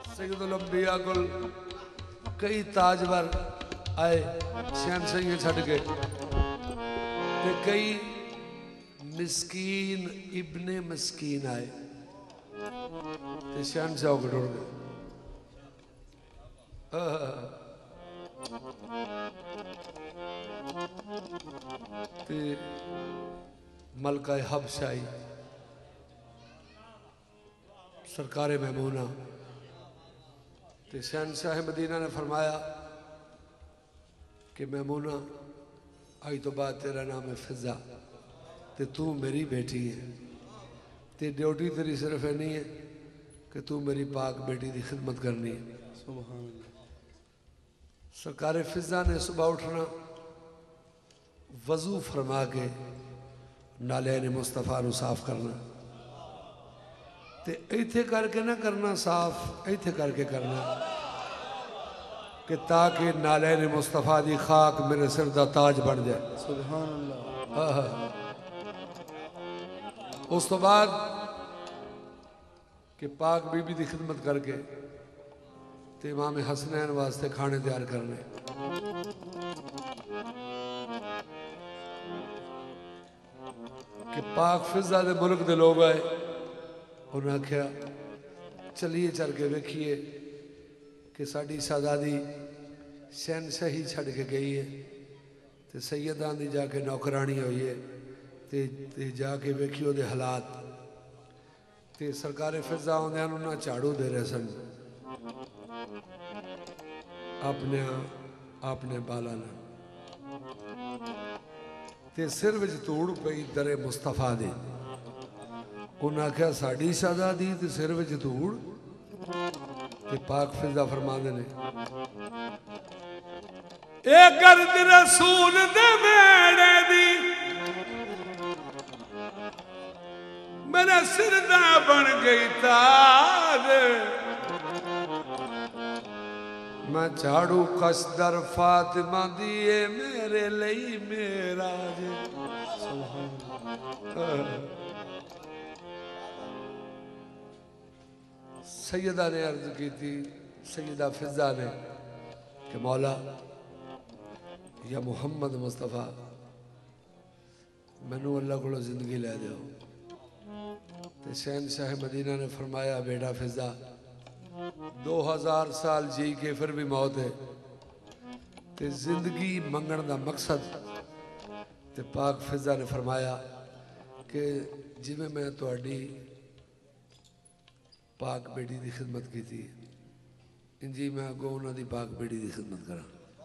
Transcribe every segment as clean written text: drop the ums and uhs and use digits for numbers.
सैयदुल अंबिया को कई ताजवर आए शहनशाही छड़ के, कई मिस्कीन इब्ने मिस्कीन आए ते शहनशाह को डर गए। ते मलका हबशाही सरकार महमूना ते शहनशाह मदीना ने फरमाया कि महमूना आज तो बाद तेरा नाम है फिजा, ते तू मेरी बेटी है, ते ड्यूटी तेरी सिर्फ है नहीं है कि तू मेरी पाक बेटी की खिदमत करनी है। सुभान अल्लाह। सरकार फिजा ने सुबह उठना, वजू फरमा के नाले ने मुस्तफा नू साफ करना, ते इत्थे करके ना करना साफ, इत्थे करके करना कि ताकि नाले ने मुस्तफा दी खाक मेरे सिर दा ताज बन जाए। सुभान अल्लाह। उस तो बाद कि पाक बीबी की खिदमत करके ते इमाम हसनैन वास्ते खाने तैयार करने। कि पाक फिजा दे मुल्क दे लोग आए, उन्हें आख्या चलिए चल के वेखिए कि साड़ी शहजादी शहनशाही छड़ के गई है, तो सैयदां दी जाके नौकरानी हुई है, ते जाके वेखिए उहदे हालात। ते सरकार फिजा आउंदियां नूं ना झाड़ू दे रहे सन अपने बाला ने, ते सिर विच धूड़ पई दरे मुस्तफा दे। उन्हें आख्या साड़ी शहजादी ते सिर विच धूड़, ते पाक फिजा फरमांदे ने ए गर्द रसूल दे मेड़े दी मेरे सिर दा बन गई ताज, मैं झाड़ू कसदर फातिमा दिए मेरे लिए मेरा जे। सैयदा ने अर्ज की थी, सैयदा फिजा ने कि मौला या मुहम्मद मुस्तफा मैनू अल्लाह को जिंदगी लै दो। तो शहनशाह मदीना ने फरमाया बेटा फिजा 2000 साल जी के फिर भी मौत है, तो जिंदगी मंगण का मकसद। तो पाक फिजा ने फरमाया कि जिमें मैं तुहाडी पाक बेटी की खिदमत की थी, इंजी मैं अगो उन्होंने पाक बेटी की खिदमत करा।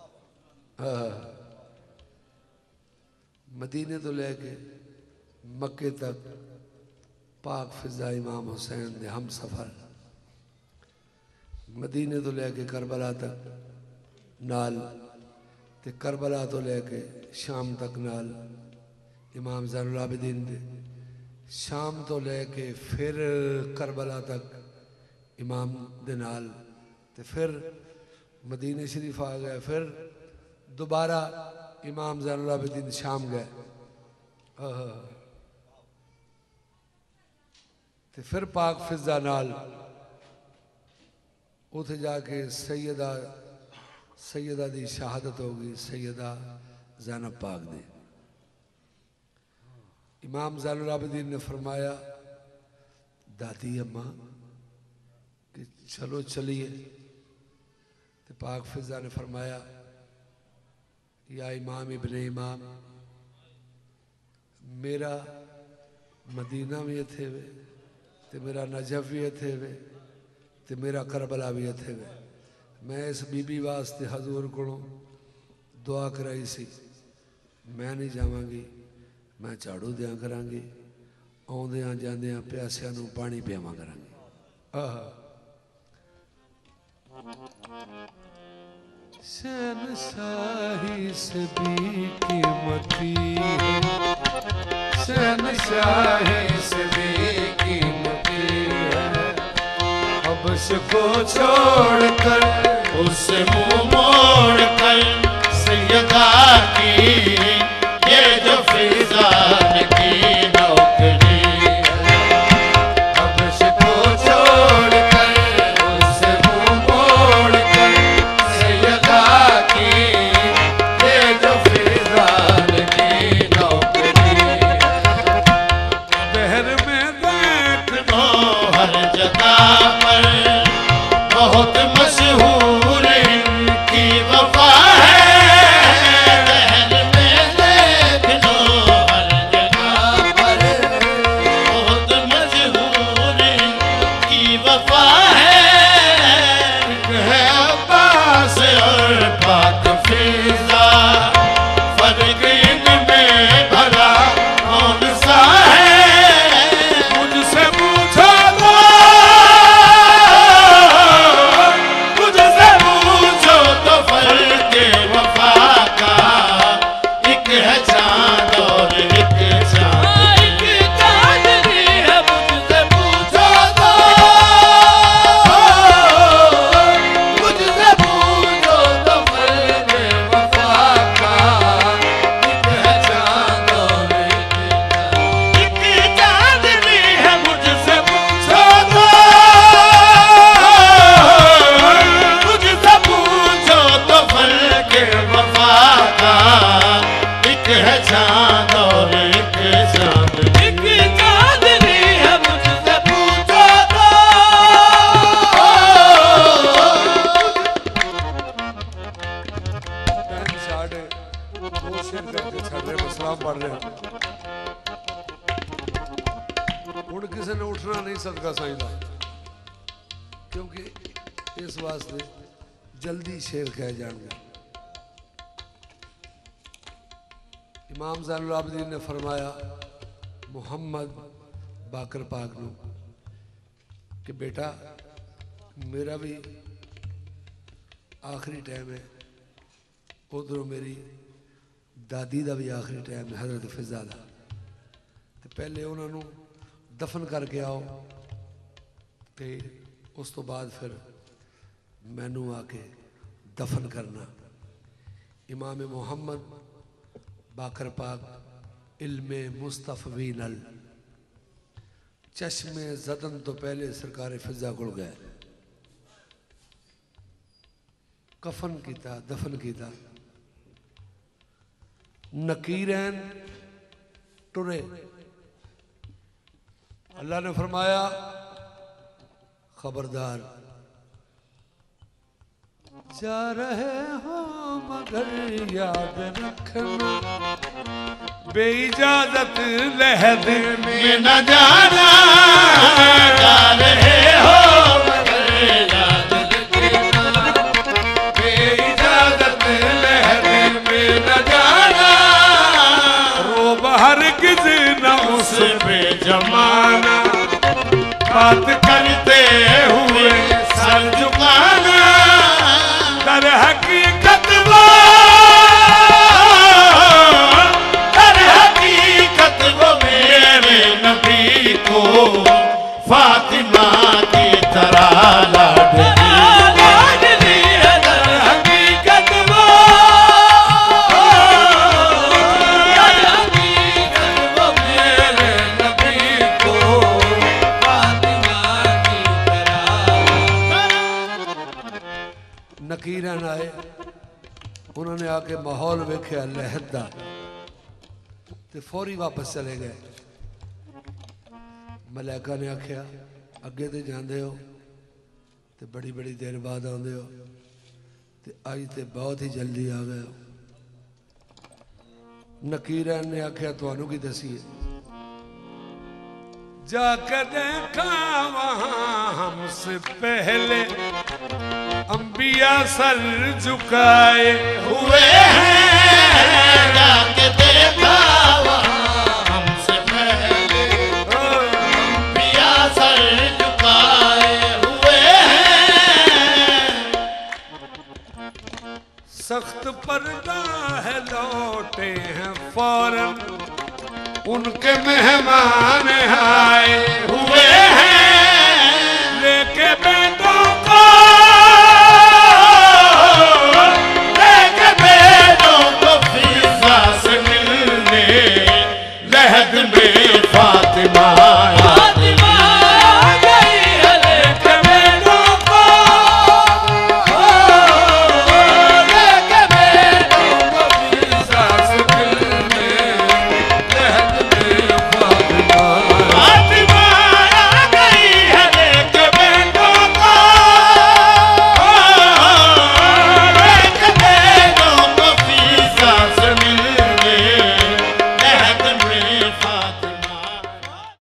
मदीने तो लैके मक्के तक पाक फिजा इमाम हुसैन दे हम सफ़र, मदीने तो लैके करबला तक नाल, ते करबला तो लैके शाम तक नाल इमाम ज़ैनुल आबिदीन दे, शाम तो लैके फिर करबला तक इमाम दे नाल, ते फिर मदीने शरीफ आ गए, फिर दोबारा इमाम ज़ैनुल आबिदीन शाम गए, ते फिर पाक फिजा नाल उथे जाके सैयदा दी शहादत होगी, सैयदा ज़ैनब पाक दी। इमाम ज़ैनुल आबिदीन ने फरमाया दादी अम्मा कि चलो चलिए, तो पाक फिजा ने फरमाया या इमाम इब्ने इमाम मेरा मदीना भी इत्थे वे, ते मेरा नजफ भी इत्थे वे, ते मेरा करबला भी इत्थे वे। मैं इस बीबी वास्ते हजूर को दुआ कराई सी, मैं नहीं जावांगी, मैं झाड़ू दिया करांगी, आउंदियां जांदियां प्यासियां नूं पानी पियावा करांगी। शहनशाही से भी कीमती है, शहनशाही से भी कीमती है, हबश को छोड़कर उससे मुंह मोड़ कर सैयदा की ये जो फिजा की नौकरी है, हबश को छोड़कर उससे सदका साईं दा, क्योंकि इस वास्ते जल्दी शेर कह जाएंगे। इमाम ज़ैनुल आबिदीन ने फरमाया मुहम्मद बाकर पाक नू कि बेटा मेरा भी आखिरी टाइम है, उधरों मेरी दादी का भी आखिरी टाइम है हज़रत फिज़ा दा, तो पहले उन्होंने दफन करके आओ, तो उस तो बाद फिर मैनू आके दफन करना। इमाम मुहम्मद बाकर पाक इल्मे मुस्तफ़वी नल चश्मे जदन तो पहले सरकार फिजा को गए, कफन किया, दफन किया। नकीरैन टुरे, अल्लाह ने फरमाया खबरदार जा रहे हो मगर याद रखना, बेइजाजत लहद में न जाना। जा रहे हो मगर याद रखना, बेइजाजत लहद में न जाना। रोब हरगिज़ न उस पे जमाना, बात करते हुए सर झुकाना। दर हकीकत वो मेरे नबी को फातिमा की तरह लाडली है। दर हकीकत वो मेरे नबी को फातिमा की तरह। नकीरन आए, उन्होंने आके माहौल वेख्या लहद दा, ते फौरी वापस चले गए। मलैका ने आख्या अगे तो जाते हो तो बड़ी बड़ी देर बाद आते हो, तो अज तो बहुत ही जल्दी आ गए हो। नकीरन ने आख्या तुहानू की दसीए, जाकर देखा वहां हमसे पहले अंबिया सर झुकाए हुए हैं। जाके देखा वहाँ हमसे पहले अंबिया सर झुकाए हुए हैं। सख्त पर्दा है लौटे हैं फौरन, उनके मेहमान आए हुए हैं।